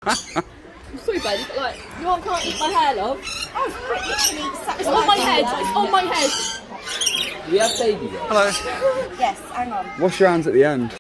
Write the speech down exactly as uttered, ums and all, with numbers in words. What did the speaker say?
I'm sorry, baby, but like, you aren't can't eat my hair, love. Oh, it's pretty literally It's on my head, it's on my head. Do we have baby yet? Hello. Yes, hang on. Wash your hands at the end.